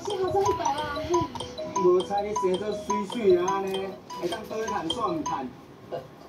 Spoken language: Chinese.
幸好这一百啊！ 无猜你生做水水啊呢，会当倒去趁煞唔趁？